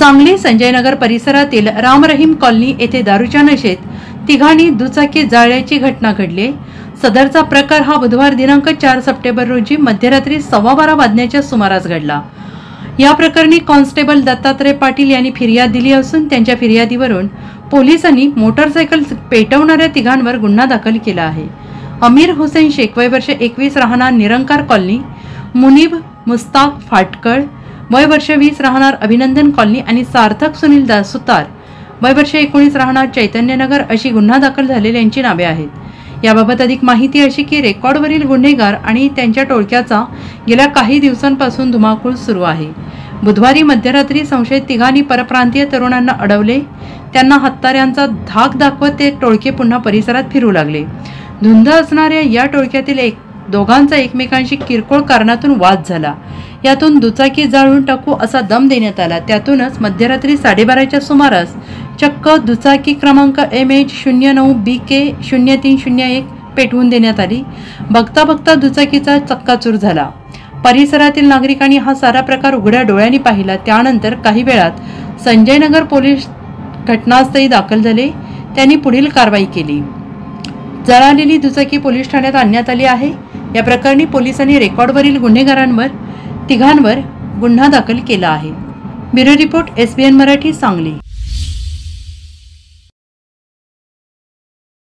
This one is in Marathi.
सांगली संजयनगर परिसरातील राम रहीम कॉलनी येथे दारूच्या नशेत तिघांनी दुचाकी जाळल्याची घटना घडली। सदरचा प्रकार हा बुधवार दिनांक 4 सप्टेंबर रोजी मध्यरात्री 12:15 वाजण्याच्या सुमारास घडला। या प्रकरणी कॉन्स्टेबल दत्तात्रय पाटील यांनी फिर्याद दिली असून त्यांच्या फिर्यादीवरून पोलिसांनी मोटरसायकल पेटवणाऱ्या तिघांवर गुन्हा दाखल केला आहे। अमीर हुसेन शेख वय वर्ष 21 राहणार निरंकार कॉलनी, मुनीब मुस्ताक फाटकळ वय वर्ष 20 राहणार अभिनंदन कॉलनी आणि सार्थक सुनील दास सुतार वय वर्ष 19 राहणार चैतन्यनगर अशी गुन्हा दाखल झालेल्यांची नावे आहेत। याबाबत अधिक माहिती अशी की रेकॉर्डवरील गुन्हेगार आणि त्यांच्या टोळक्याचा गेल्या काही दिवसांपासून धुमाकूळ सुरू आहे। बुधवारी मध्यरात्री संशयित तिघांनी परप्रांतीय तरुणांना अडवले। त्यांना हत्यारांचा धाक दाखवत ते टोळके पुन्हा परिसरात फिरू लागले। धुंद असणाऱ्या या टोळक्यातील दोघांचा एकमेकांशी किरकोळ कारणातून वाद झाला। यातून दुचाकी जाळून टाकू असा दम देण्यात आला। त्यातूनच मध्यरात्री 12:30च्या सुमारास चक्क दुचाकी क्रमांक MH09BK0301 पेटवून देण्यात आली। बघता बघता दुचाकीचा चक्काचूर झाला। परिसरातील नागरिकांनी हा सारा प्रकार उघड्या डोळ्यांनी पाहिला। त्यानंतर काही वेळात संजयनगर पोलीस घटनास्थळी दाखल झाले। त्यांनी पुढील कारवाई केली। जळालेली दुचाकी पोलीस ठाण्यात आणण्यात आली आहे। या प्रकरणी पोलिसांनी रेकॉर्डवरील गुन्हेगारांवर तिघांवर गुन्हा दाखल केला आहे। Bureau report SBN Marathi Sangli.